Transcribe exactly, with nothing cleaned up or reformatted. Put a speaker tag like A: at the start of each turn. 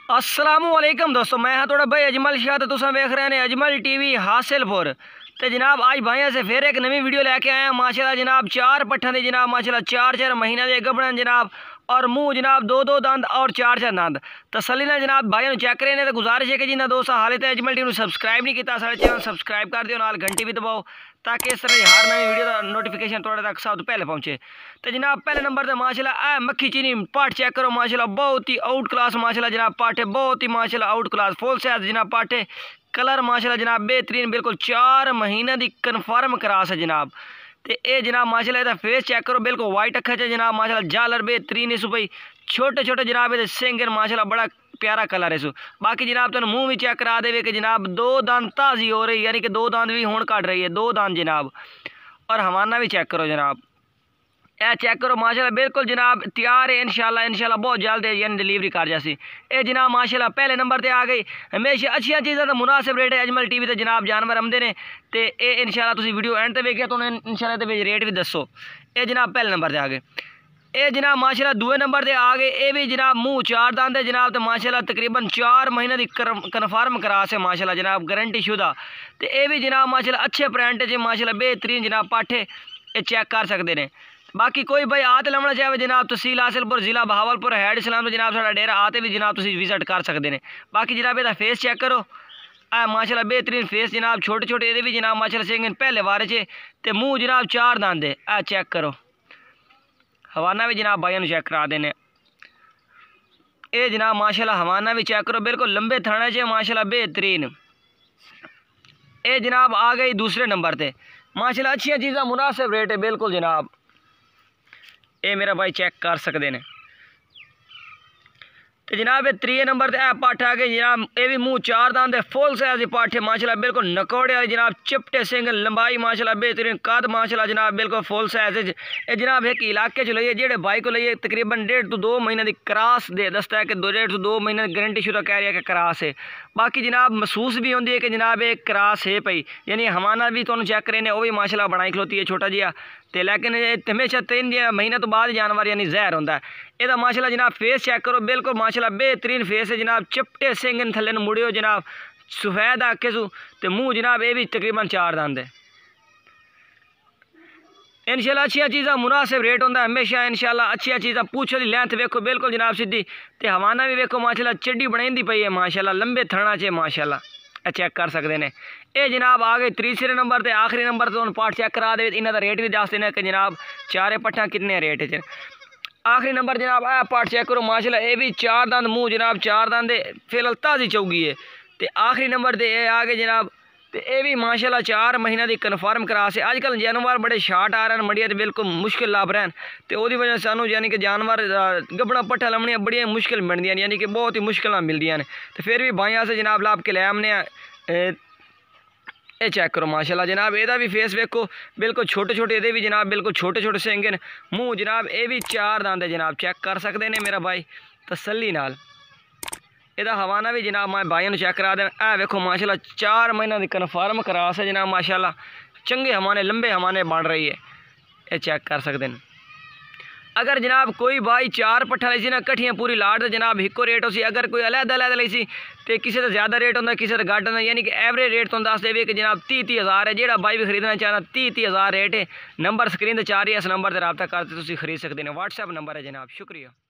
A: अस्सलामुअलैकुम दोस्तों, मैं हाँ थोड़ा भाई अजमल शाह तो तुम वेख रहे हैं अजमल टीवी हासिलपुर। तो जनाब आज भाइयों से फिर एक नवी वीडियो लेके आए हैं। माशाल्लाह जनाब चार पट्ठा दे जनाब माशाल्लाह चार चार महीना दे गबड़न जनाब और मुंह जनाब दो दो दंद और चार चार दंद तसली ना जनाब भाइयों चेक करें ने तो गुजारिश है कि जिन्हें दोस्त हाले तो अजमल टीवी सब्सक्राइब नहीं किया सारे चैनल सब्सक्राइब कर दियो नाल घंटी भी दबाओ ताकि इस तरह हर नई वीडियो का नोटिफिकेशन थोड़े तक सब तो पहले पहुंचे। तो जनाब पहले नंबर पर माशाल्लाह ए मक्खी चीनी पाट चेक करो माशाल्लाह बहुत ही आउट क्लास माशाल्लाह जनाब पाटे बहुत ही माशाल्लाह आउट क्लास फुल साइज जनाब पाटे कलर माशाल्लाह जनाब बेहतरीन बिल्कुल चार महीने की कन्फर्म क्रास है जनाब। तो ये जनाब माशाल्लाह इहदा फेस चेक करो बिल्कुल वाइट अखा च जनाब माशाल्लाह जालर बेहतरीन इस भाई छोटे छोटे जनाब ये सिंग माशाल्लाह बड़ा प्यारा कलर है। सो बाकी जनाब तुम मुंह भी चेक करा दे कि जनाब दो दांत ताज़ी हो रही यानी कि दो दांत भी होण कट रही है दो दांत जनाब। और हवाना भी चेक करो जनाब ए चेक करो माशाल्लाह बिल्कुल जनाब तैयार है इंशाल्लाह इंशाल्लाह बहुत जल्द यानी डिलीवरी कर जासी। ए जनाब माशाल्लाह पहले नंबर पर आ गई हमेशा अच्छी चीज़ा तो मुनासिब रेट है अजमल टीवी ते जनाब जानवर आमदे ने तो ये इंशाल्लाह तुम वीडियो एंड तक वेखिया तो इंशाल्लाह रेट भी दसो। ये जनाब पहले नंबर पर आ गए ये जनाब माशाल्लाह दूए नंबर पर आ गए ये भी जनाब मुँह चार दांत है जनाब तो माशाल्लाह तकरीबन चार महीने की कन्फर्म क्रास है माशाल्लाह जनाब गारंटी शुदा। तो ये भी जनाब माशाल्लाह अच्छे प्रिंट च माशाल्लाह बेहतरीन जनाब पाठे ये चेक कर सकते हैं। बाकी कोई भाई आते लमना चाहे जनाब तहसील हासिलपुर जिला बहावलपुर हैड इस्लाम तो जनाब साडा डेरा आते भी जनाब तुम विजिट कर सकते हैं। बाकी जनाब यदा फेस चेक करो आ माशाल्लाह बेहतरीन फेस जनाब छोटे छोटे ये भी जनाब माशाल्लाह सिंह पहले वारे चे तो मुँह जनाब चार दांत है आ चेक करो हवाना भी जनाब भाइयों चेक करा देने। ये जनाब माशाल्लाह हवाना भी चेक करो बिल्कुल लंबे थाने चे माशाल्लाह बेहतरीन। ये जनाब आ गई दूसरे नंबर पे माशाल्लाह अच्छी चीज़ा मुनासिब रेट है बिल्कुल जनाब ये मेरा भाई चेक कर सकते हैं। तो जनाब ये त्रीए नंबर पर पट्ठ आ गए जनाब ये भी मुँह चार दांत फुल साइज की पट्ठ है माशाल्लाह बिल्कुल नकौड़े वाली जनाब चिपटे सिंग लंबाई माशाल्लाह बेहतरीन कद माशाल्लाह जनाब बिल्कुल फुल साइज ये जनाब एक इलाके च लइए जेड़े भाई को लइए तकरीबन डेढ़ तो दो महीने की क्रास दे दसता है कि दो डेढ़ तो दो महीने की गारंटी शुदा कह रही है कि क्रास है। बाकी जनाब महसूस भी होती है कि जनाब एक क्रास है पई यानी हमाना भी तुम चेक करें वो भी माशाल्लाह बनाई खलोती है छोटा जिहा तो लेकिन हमेशा तीन महीने तो बाद जानवर यानी जहर होता है। यदा माशाल्लाह जनाब फेस चेक करो बिल्कुल माशाल्लाह बेहतरीन फेस है जनाब चिपटे सिंग थले मुड़ियो जनाब सफेद आके सू तो मुँह जनाब ये भी तकरीबन चार दंद है। इंशाल्लाह अच्छी चीज़ा मुनासिब रेट होता है हमेशा इंशाल्लाह अच्छी चीज़ा पूछो की लेंथ वेखो बिल्कुल जनाब सीधी तो हवाना भी वेखो माशाल्लाह चिड्डी बनाई पई है माशाल्लाह लंबे थना चे माशाल्लाह चेक कर सकते हैं। ये जनाब आ गए तीसरे नंबर पर आखिरी नंबर तो पाठ चेक करा दे इन्हों का रेट भी दस देने कि जनाब चारे पट्ठा कितने रेट च आखिरी नंबर जनाब आ पाठ चेक करो माशाल्लाह ये भी चार दंद मुँह जनाब चार दंद फिलहाल ताज़ी चौगी है। तो आखिरी नंबर पर ये आ गए जनाब तो ये भी माशाल्लाह चार महीना की कन्फर्म क्रास है। अजकल जानवर बड़े शार्ट आ रहे हैं मड़िया तो बिल्कुल मुश्किल लभ रहे हैं तो वो वजह सानू यानी कि जानवर गबड़ा पट्ठा लमनिया बड़िया मुश्किल बनदियां यानी कि बहुत ही मुश्किल मिलदियां ने तो फिर भी भाइयों से जनाब लाभ के लै आने ये चेक करो माशाल्लाह जनाब एदा भी फेस वेखो बिल्कुल छोटे छोटे ये भी जनाब बिल्कुल छोटे छोटे सिंग ने मुँह जनाब ये भी चार दांत है जनाब चेक कर सकते हैं मेरा भाई तसल्ली नाल। यदा हवाना भी जनाब मैं भाइयों चेक करा दें ए वेखो माशाल्लाह चार महीना की कन्फर्म क्रास है जनाब माशाल्लाह चंगे हमारे लंबे हमारे बन रही है ये चेक कर सकते हैं। अगर जनाब कोई भाई चार पट्ठा ली सी ना कट्ठियां पूरी लाट तो जनाब हिको रेट हो सी अगर कोई अलग अलग ली सी तो किसी का ज़्यादा रेट होंगे किसी का घट होंगे यानी कि एवरेज रेट तो दस देवे कि जनाब तीह तीह हज़ार है जोड़ा भाई भी खरीदना चाहना तीह तीह हज़ार रेट है। नंबर स्क्रीन पर चार ही इस नंबर पर रब्ता करते तुम खरीद सकते हैं व्हाट्सएप नंबर है जनाब शुक्रिया।